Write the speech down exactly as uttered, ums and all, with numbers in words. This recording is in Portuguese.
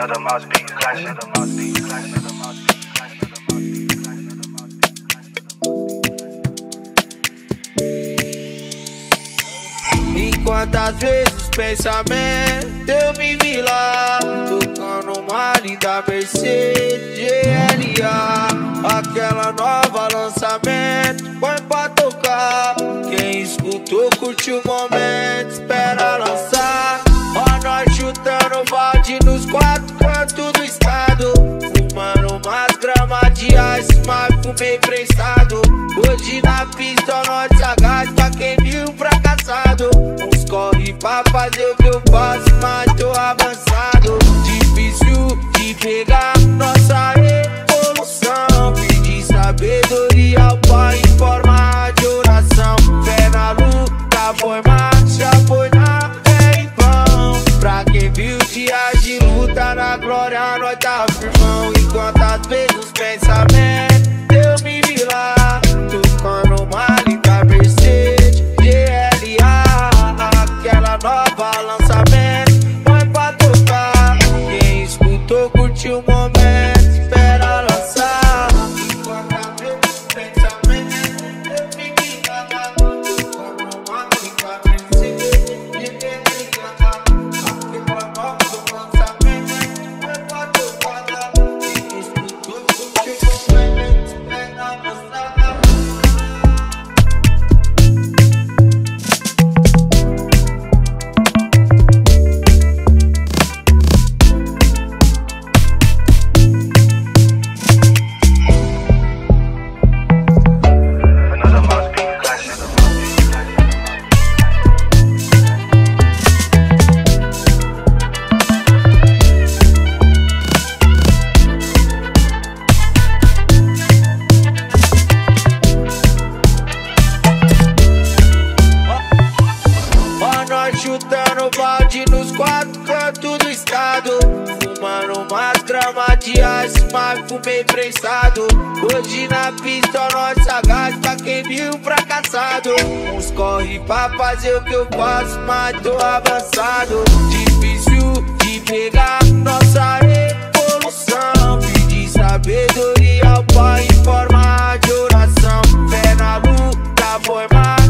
Another mouse beat clash, another mouse beat clash, another mouse beat clash, another mouse beat clash, another mouse beat clash. Enquanto às vezes pensamento eu me vi lá tocando uma linda Mercedes G L A, aquela nova lançamento, põe pra tocar. Quem escutou curte o momento, espera lançar. Ó nós chutando balde nos quatro cantos do estado, fumando umas gramas de ice, mas fumei prensado. Hoje na pista nós sagaz pra quem viu fracassado. Uns corre pra fazer o que eu faço, mas tô avançado. Difícil de pegar nossa evolução, pedir sabedoria ao Pai em forma de oração. Fé na luta, foi marcha, foi na é em vão. Pra quem viu dias de luta, na glória nós tá firmão. Enquanto às vezes os pensamentos eu me vi lá tocando uma linda Mercedes G L A, aquela nova lançamento, põe pra tocar. Quem escutou curtiu o momento, espera lançar. Enquanto às vezes os pensamentos eu me vi lá tocando uma linda Mercedes G L A, aquela nova lançamento, põe pra tocar. Quem escutou curtiu o momento, espera lançar. Another mouse beat clash, another mouse beat clash, another mouse beat clash. Ó nós chutando balde nos quatro cantos do estado, fumando umas gramas de ice, mas fumei prensado. Hoje na pista nós sagaz pra quem viu fracassado. Uns corre pra fazer o que eu faço, mas tô avançado. Difícil de pegar nossa evolução, pedir sabedoria ao Pai em forma de oração. Fé na luta, foi mais